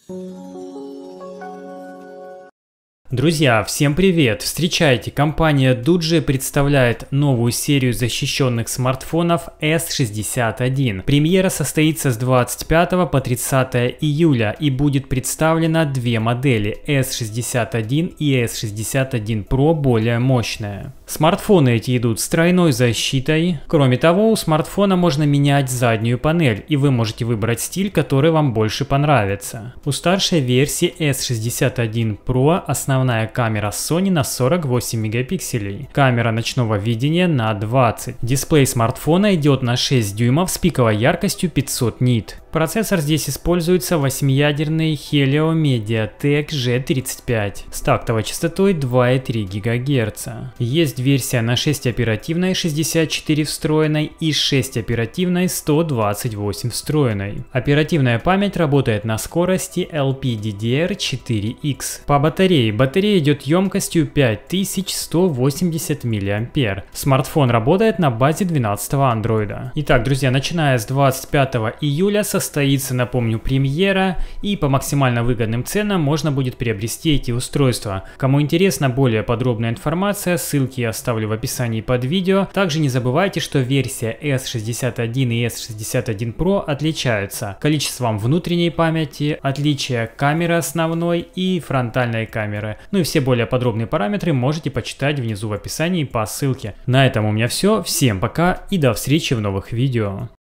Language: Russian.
Друзья, всем привет! Встречайте, компания Doogee представляет новую серию защищенных смартфонов S61. Премьера состоится с 25 по 30 июля и будет представлена две модели S61 и S61 Pro более мощная. Смартфоны эти идут с тройной защитой. Кроме того, у смартфона можно менять заднюю панель, и вы можете выбрать стиль, который вам больше понравится. У старшей версии S61 Pro основная камера Sony на 48 мегапикселей, камера ночного видения на 20. Дисплей смартфона идет на 6 дюймов с пиковой яркостью 500 нит. Процессор здесь используется 8-ядерный Helio MediaTek G35 с тактовой частотой 2,3 ГГц. Есть версия на 6 оперативной 64 встроенной и 6 оперативной 128 встроенной. Оперативная память работает на скорости LPDDR4X. По батарее. Батарея идет емкостью 5180 мАh. Смартфон работает на базе 12-го андроида. Итак, друзья, начиная с 25 июля состоится, напомню, премьера, и по максимально выгодным ценам можно будет приобрести эти устройства. Кому интересна более подробная информация, ссылки я оставлю в описании под видео. Также не забывайте, что версия S61 и S61 Pro отличаются количеством внутренней памяти, отличие камеры основной и фронтальной камеры. Ну и все более подробные параметры можете почитать внизу в описании по ссылке. На этом у меня все. Всем пока и до встречи в новых видео.